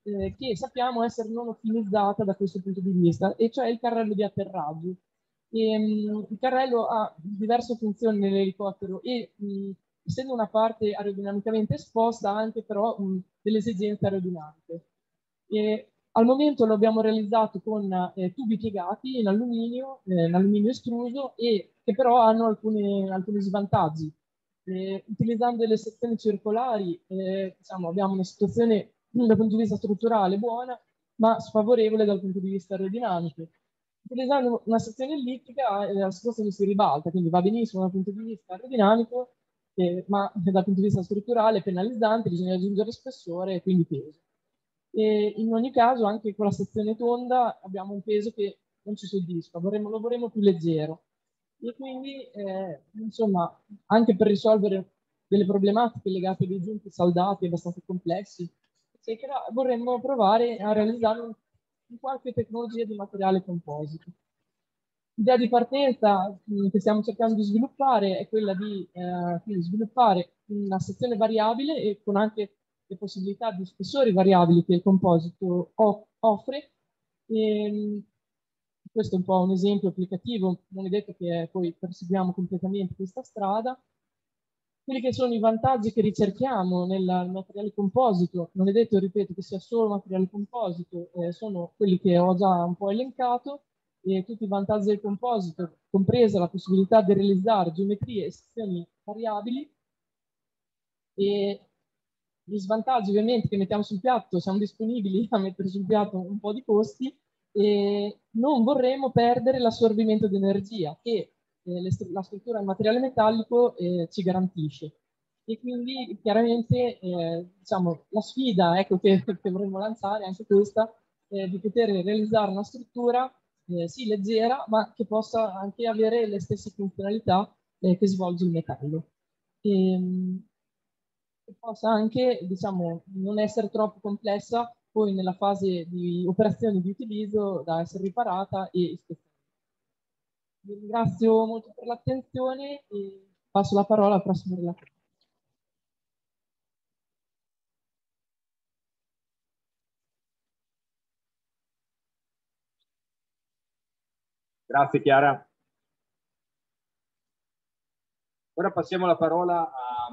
eh, che sappiamo essere non ottimizzata da questo punto di vista, e cioè il carrello di atterraggio. E, mh, il carrello ha diverse funzioni nell'elicottero e mh, essendo una parte aerodinamicamente esposta ha anche però mh, delle esigenze aerodinamiche. E al momento lo abbiamo realizzato con eh, tubi piegati in alluminio, eh, in alluminio estruso, e che però hanno alcuni, alcuni svantaggi. Eh, utilizzando delle sezioni circolari eh, diciamo, abbiamo una situazione dal punto di vista strutturale buona, ma sfavorevole dal punto di vista aerodinamico. Utilizzando una sezione ellittica eh, la situazione si ribalta, quindi va benissimo dal punto di vista aerodinamico, eh, ma dal punto di vista strutturale è penalizzante, bisogna aggiungere spessore e quindi peso. E in ogni caso, anche con la sezione tonda abbiamo un peso che non ci soddisfa, vorremmo, lo vorremmo più leggero. E quindi, eh, insomma, anche per risolvere delle problematiche legate a dei giunti saldati abbastanza complessi, eccetera, vorremmo provare a realizzare un, un qualche tecnologia di materiale composito. L'idea di partenza mh, che stiamo cercando di sviluppare è quella di eh, quindi sviluppare una sezione variabile e con anche le possibilità di spessori variabili che il composito offre. E, questo è un po' un esempio applicativo, non è detto che poi perseguiamo completamente questa strada. Quelli che sono i vantaggi che ricerchiamo nel materiale composito, non è detto, ripeto, che sia solo materiale composito, eh, sono quelli che ho già un po' elencato, e tutti i vantaggi del composito, compresa la possibilità di realizzare geometrie e sezioni variabili, e gli svantaggi ovviamente che mettiamo sul piatto, siamo disponibili a mettere sul piatto un po' di costi, e non vorremmo perdere l'assorbimento di energia che eh, la struttura del materiale metallico eh, ci garantisce. E quindi chiaramente eh, diciamo, la sfida ecco, che, che vorremmo lanciare è anche questa, eh, di poter realizzare una struttura eh, sì leggera, ma che possa anche avere le stesse funzionalità eh, che svolge il metallo. E, che possa anche, diciamo, non essere troppo complessa poi nella fase di operazioni di utilizzo da essere riparata e ispezionata. Vi ringrazio molto per l'attenzione e passo la parola al prossimo relatore. Grazie Chiara. Ora passiamo la parola a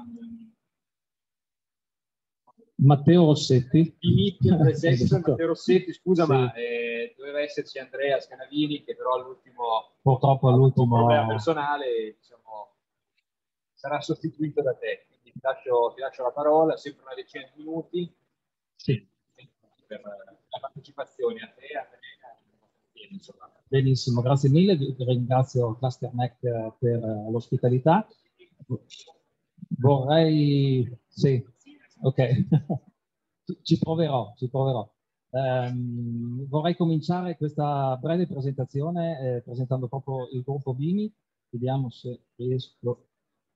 Matteo Rossetti. Esatto. Matteo Rossetti, scusa, sì. ma eh, doveva esserci Andrea Scanavini, che però all'ultimo purtroppo all'ultimo problema personale diciamo, sarà sostituito da te. Quindi ti lascio, ti lascio la parola, sempre una decina di minuti. Sì. Per la partecipazione a te, a te, insomma. Benissimo, grazie mille, vi ringrazio Cluster Mac per l'ospitalità. Vorrei, sì, ok, ci proverò, ci proverò. Um, vorrei cominciare questa breve presentazione eh, presentando proprio il gruppo Bimi. Vediamo se riesco.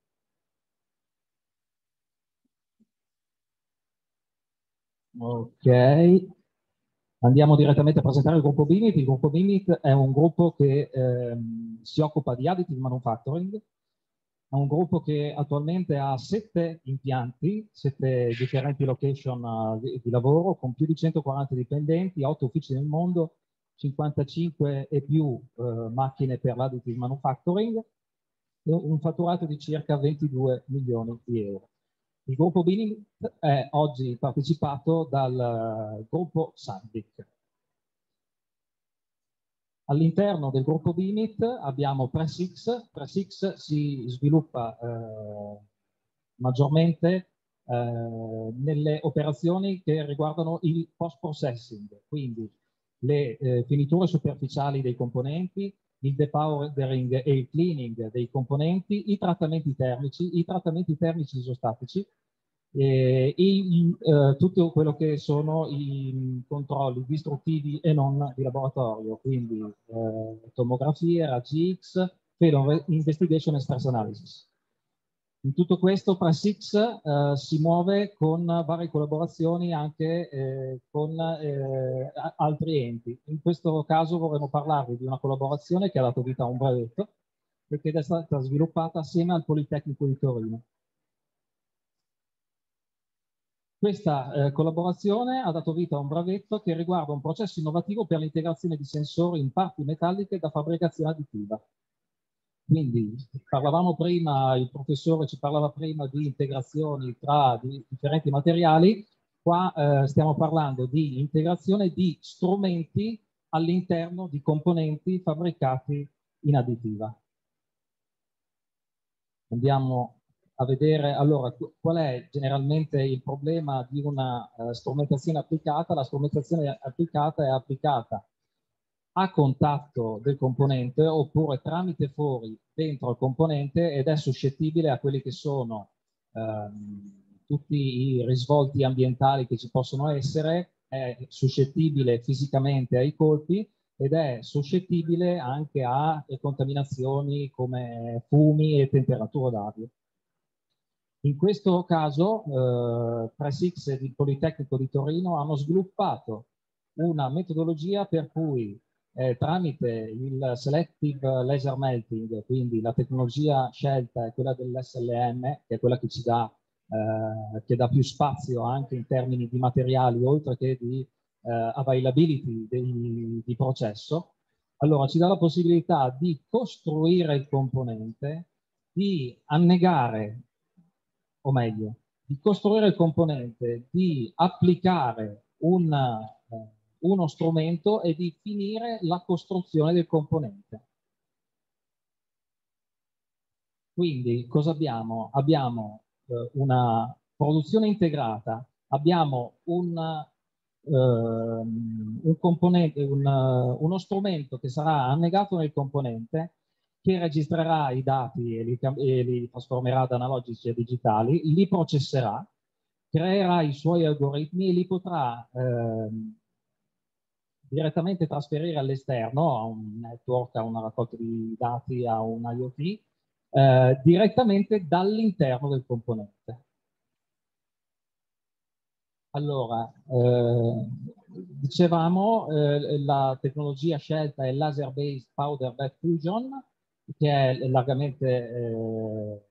Ok. Andiamo direttamente a presentare il gruppo BIMIT. Il gruppo BIMIT è un gruppo che ehm, si occupa di additive manufacturing, è un gruppo che attualmente ha sette impianti, sette differenti location uh, di, di lavoro, con più di centoquaranta dipendenti, otto uffici nel mondo, cinquantacinque e più uh, macchine per l'additive manufacturing, e un fatturato di circa ventidue milioni di euro. Il gruppo BIMIT è oggi partecipato dal uh, gruppo Sandvik. All'interno del gruppo BIMIT abbiamo PressX. PressX si sviluppa eh, maggiormente eh, nelle operazioni che riguardano il post-processing, quindi le eh, finiture superficiali dei componenti, il depowering e il cleaning dei componenti, i trattamenti termici, i trattamenti termici isostatici, e, e eh, tutto quello che sono i controlli distruttivi e non di laboratorio, quindi eh, tomografie, raggi X, field investigation e stress analysis. In tutto questo PressX eh, si muove con varie collaborazioni anche eh, con eh, altri enti. In questo caso vorremmo parlarvi di una collaborazione che ha dato vita a un brevetto e che è stata sviluppata assieme al Politecnico di Torino. Questa eh, collaborazione ha dato vita a un brevetto che riguarda un processo innovativo per l'integrazione di sensori in parti metalliche da fabbricazione additiva. Quindi parlavamo prima, il professore ci parlava prima di integrazioni tra di differenti materiali, qua eh, stiamo parlando di integrazione di strumenti all'interno di componenti fabbricati in additiva. Andiamo a vedere, allora, qual è generalmente il problema di una uh, strumentazione applicata? La strumentazione applicata è applicata a contatto del componente oppure tramite fuori dentro il componente ed è suscettibile a quelli che sono ehm, tutti i risvolti ambientali che ci possono essere, è suscettibile fisicamente ai colpi ed è suscettibile anche a contaminazioni come fumi e temperatura d'aria. In questo caso eh, tre X e il Politecnico di Torino hanno sviluppato una metodologia per cui eh, tramite il Selective Laser Melting, quindi la tecnologia scelta è quella dell'S L M, che è quella che ci dà, eh, che dà più spazio anche in termini di materiali, oltre che di eh, availability di, di processo. Allora ci dà la possibilità di costruire il componente, di annegare, o meglio, di costruire il componente, di applicare un, eh, uno strumento e di finire la costruzione del componente. Quindi cosa abbiamo? Abbiamo eh, una produzione integrata, abbiamo un, eh, un componente, un, uno strumento che sarà annegato nel componente, che registrerà i dati e li, e li trasformerà da analogici a digitali, li processerà, creerà i suoi algoritmi e li potrà eh, direttamente trasferire all'esterno, a un network, a una raccolta di dati, a un IoT, eh, direttamente dall'interno del componente. Allora, eh, dicevamo, eh, la tecnologia scelta è Laser-Based Powder Bed Fusion, che è largamente eh,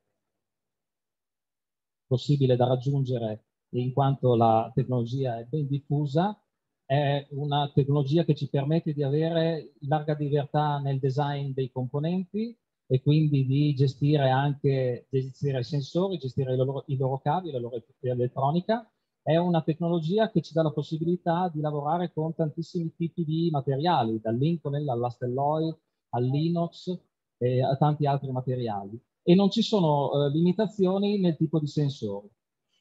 possibile da raggiungere in quanto la tecnologia è ben diffusa. È una tecnologia che ci permette di avere larga libertà nel design dei componenti e quindi di gestire anche gestire i sensori, gestire i loro, i loro cavi, la loro elettronica. È una tecnologia che ci dà la possibilità di lavorare con tantissimi tipi di materiali, dall'Inconel all'Astelloy, all'Inox e a tanti altri materiali. E non ci sono eh, limitazioni nel tipo di sensori.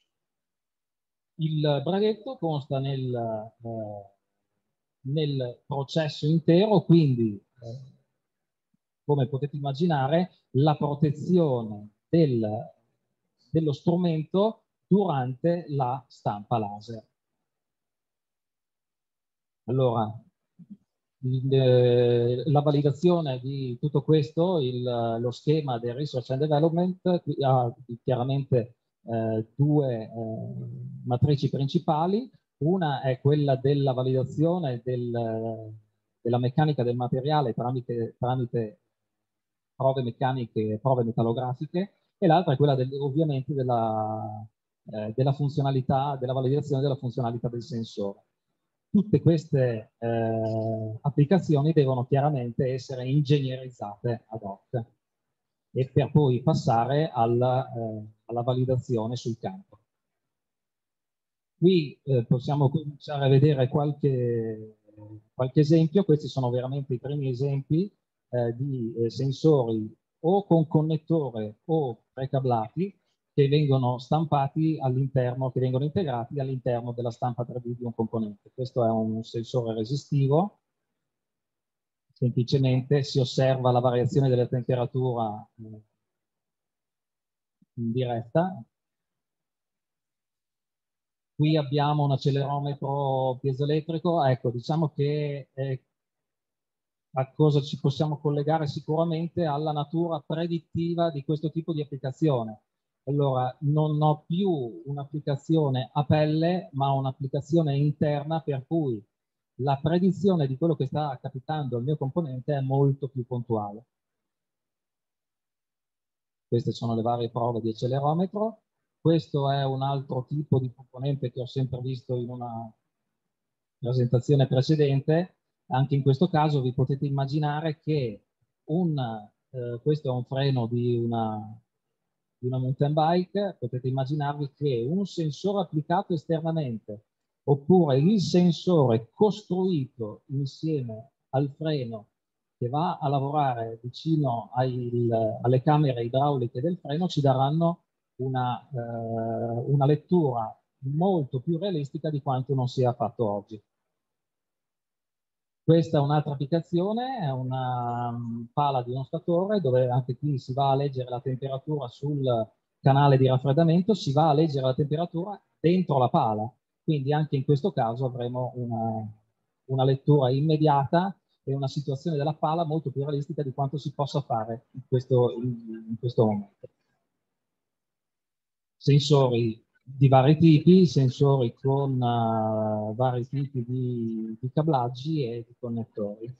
Il brevetto consta nel, eh, nel processo intero, quindi, eh, come potete immaginare, la protezione del, dello strumento durante la stampa laser. Allora, il, eh, la validazione di tutto questo, il, lo schema del Research and Development ha chiaramente eh, due eh, matrici principali. Una è quella della validazione del, della meccanica del materiale tramite, tramite prove meccaniche, prove metallografiche, e l'altra è quella del, ovviamente della, eh, della funzionalità, della validazione della funzionalità del sensore. Tutte queste eh, applicazioni devono chiaramente essere ingegnerizzate ad hoc e per poi passare alla, eh, alla validazione sul campo. Qui eh, possiamo cominciare a vedere qualche, qualche esempio. Questi sono veramente i primi esempi eh, di eh, sensori o con connettore o precablati che vengono stampati all'interno, che vengono integrati all'interno della stampa tre D di un componente. Questo è un sensore resistivo. Semplicemente si osserva la variazione della temperatura eh, in diretta. Qui abbiamo un accelerometro piezoelettrico. Ecco, diciamo che eh, a cosa ci possiamo collegare sicuramente alla natura predittiva di questo tipo di applicazione. Allora, non ho più un'applicazione a pelle, ma un'applicazione interna per cui la predizione di quello che sta capitando al mio componente è molto più puntuale. Queste sono le varie prove di accelerometro. Questo è un altro tipo di componente che ho sempre visto in una presentazione precedente. Anche in questo caso vi potete immaginare che un, eh, questo è un freno di una, di una mountain bike, potete immaginarvi che un sensore applicato esternamente oppure il sensore costruito insieme al freno che va a lavorare vicino ai, alle camere idrauliche del freno ci daranno una, eh, una lettura molto più realistica di quanto non sia fatto oggi. Questa è un'altra applicazione, è una um, pala di uno statore dove anche qui si va a leggere la temperatura sul canale di raffreddamento, si va a leggere la temperatura dentro la pala. Quindi anche in questo caso avremo una, una lettura immediata e una situazione della pala molto più realistica di quanto si possa fare in questo, in, in questo momento. Sensori di vari tipi, sensori con uh, vari tipi di, di cablaggi e di connettori.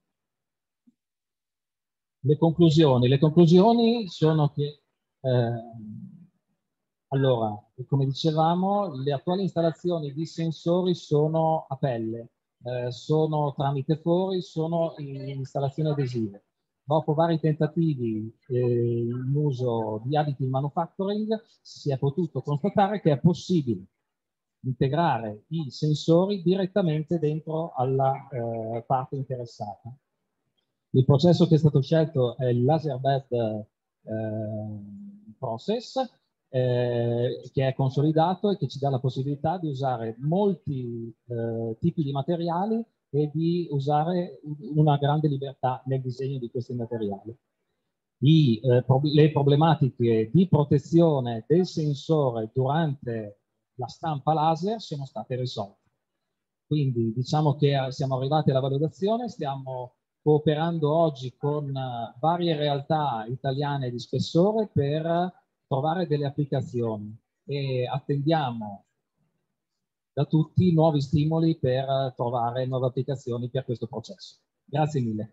Le conclusioni. Le conclusioni sono che, eh, allora, come dicevamo, le attuali installazioni di sensori sono a pelle, eh, sono tramite fori, sono in installazioni adesive. Dopo vari tentativi eh, in uso di additive manufacturing si è potuto constatare che è possibile integrare i sensori direttamente dentro alla eh, parte interessata. Il processo che è stato scelto è il laser bed eh, process, eh, che è consolidato e che ci dà la possibilità di usare molti eh, tipi di materiali e di usare una grande libertà nel disegno di questi materiali. I, eh, pro le problematiche di protezione del sensore durante la stampa laser sono state risolte. Quindi diciamo che siamo arrivati alla validazione, stiamo cooperando oggi con uh, varie realtà italiane di spessore per trovare delle applicazioni e attendiamo da tutti nuovi stimoli per uh, trovare nuove applicazioni per questo processo. Grazie mille.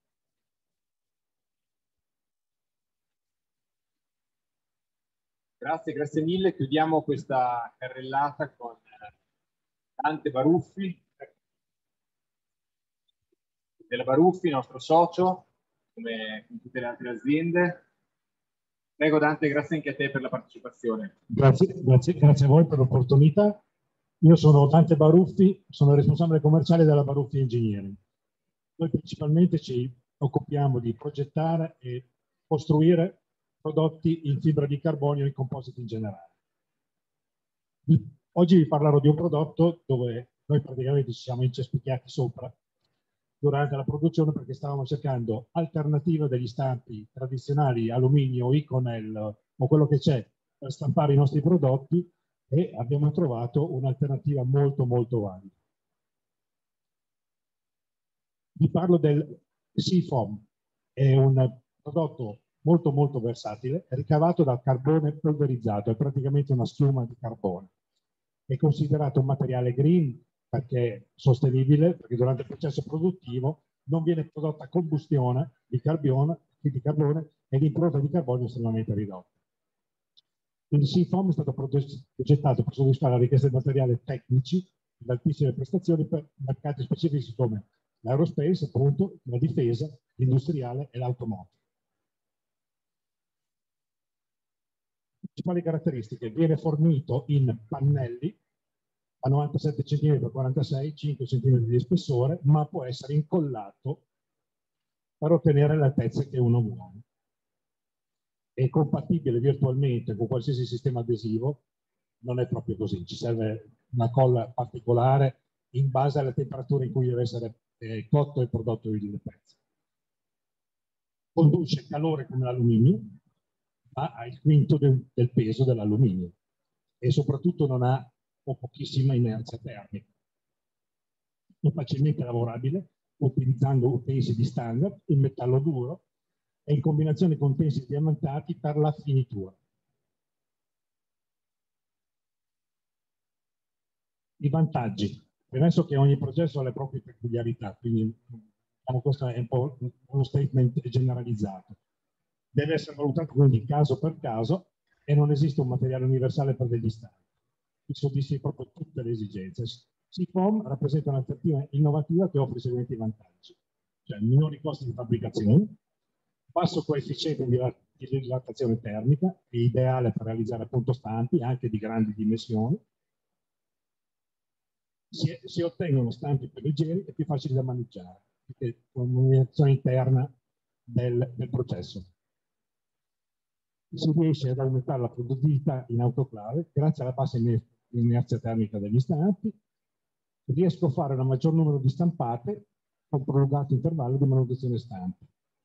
Grazie, grazie mille. Chiudiamo questa carrellata con Dante Baruffi, della Baruffi, nostro socio, come in tutte le altre aziende. Prego Dante, grazie anche a te per la partecipazione. Grazie, grazie, grazie a voi per l'opportunità. Io sono Dante Baruffi, sono responsabile commerciale della Baruffi Engineering. Noi principalmente ci occupiamo di progettare e costruire prodotti in fibra di carbonio e in compositi in generale. Oggi vi parlerò di un prodotto dove noi praticamente ci siamo incespicchiati sopra durante la produzione perché stavamo cercando alternative degli stampi tradizionali alluminio, Iconel o quello che c'è per stampare i nostri prodotti e abbiamo trovato un'alternativa molto molto valida. Vi parlo del Seafoam, è un prodotto molto molto versatile, è ricavato dal carbone polverizzato, è praticamente una schiuma di carbone. È considerato un materiale green perché è sostenibile, perché durante il processo produttivo non viene prodotta combustione di carbone, di carbone e l'impronta di carbonio è estremamente ridotta. Il Seafoam è stato progettato per soddisfare la richiesta di materiali tecnici di altissime prestazioni per mercati specifici come l'aerospace, appunto, la difesa, l'industriale e l'automotive. Principali caratteristiche: viene fornito in pannelli a novantasette centimetri per quarantasei, cinque centimetri di spessore, ma può essere incollato per ottenere le altezze che uno vuole. È compatibile virtualmente con qualsiasi sistema adesivo, non è proprio così, ci serve una colla particolare in base alla temperatura in cui deve essere eh, cotto il prodotto di pezzo. Conduce calore come l'alluminio, ma ha il quinto del, del peso dell'alluminio e soprattutto non ha o pochissima inerzia termica. È facilmente lavorabile utilizzando utensili standard in metallo duro e in combinazione con utensili diamantati per la finitura. I vantaggi. Premesso che ogni processo ha le proprie peculiarità, quindi diciamo, questo è un po' uno statement generalizzato. Deve essere valutato quindi caso per caso e non esiste un materiale universale per degli stampi che soddisfi proprio tutte le esigenze. SIFOAM rappresenta un'alternativa innovativa che offre i seguenti vantaggi, cioè minori costi di fabbricazione, basso coefficiente di dilatazione termica, è ideale per realizzare appunto stampi anche di grandi dimensioni, si, si ottengono stampi più leggeri e più facili da maneggiare, perché con un'illuminazione interna del, del processo. Si riesce ad aumentare la produttività in autoclave grazie alla bassa inerzia termica degli stampi. Riesco a fare un maggior numero di stampate con prolungato intervallo di manutenzione stampa.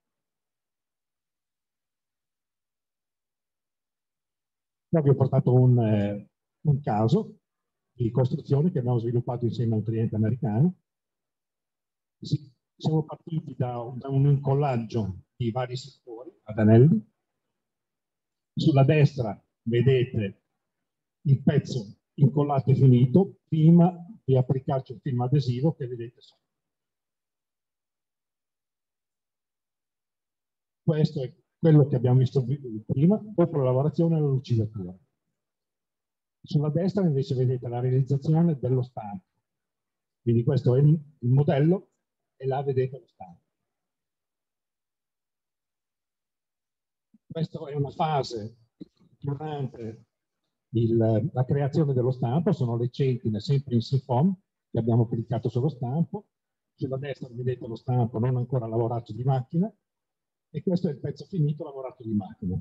Qua vi ho portato un, eh, un caso di costruzione che abbiamo sviluppato insieme a un cliente americano. Sì, siamo partiti da un, da un incollaggio di vari settori ad anelli. Sulla destra vedete il pezzo incollato e finito prima di applicarci un film adesivo che vedete sotto. Questo è quello che abbiamo visto prima, dopo la lavorazione e la lucidatura. Sulla destra invece vedete la realizzazione dello stampo. Quindi questo è il modello e là vedete lo stampo. Questa è una fase durante il, la creazione dello stampo, sono le centine sempre in SIFOAM che abbiamo applicato sullo stampo. Sulla destra vedete lo stampo non ancora lavorato di macchina e questo è il pezzo finito lavorato di macchina.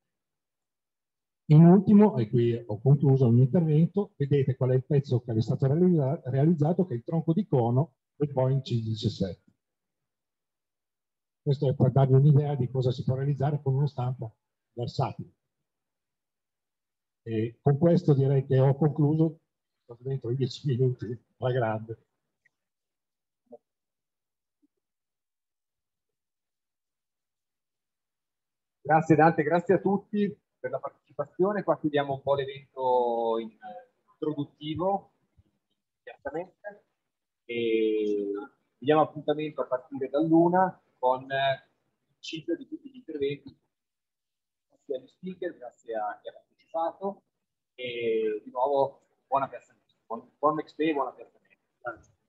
In ultimo, e qui ho concluso il mio intervento, vedete qual è il pezzo che è stato realizzato, che è il tronco di cono del Boeing C diciassette. Questo è per darvi un'idea di cosa si può realizzare con uno stampo versatile. E con questo direi che ho concluso, sto dentro i dieci minuti, alla grande. Grazie Dante, grazie a tutti per la partecipazione. Qua chiudiamo un po' l'evento introduttivo, certamente, e vi diamo appuntamento a partire dall'una con il ciclo di tutti gli interventi. Grazie agli speaker, grazie a chi ha partecipato e di nuovo buona piazza, buon, buon next day, buona piazza. Grazie.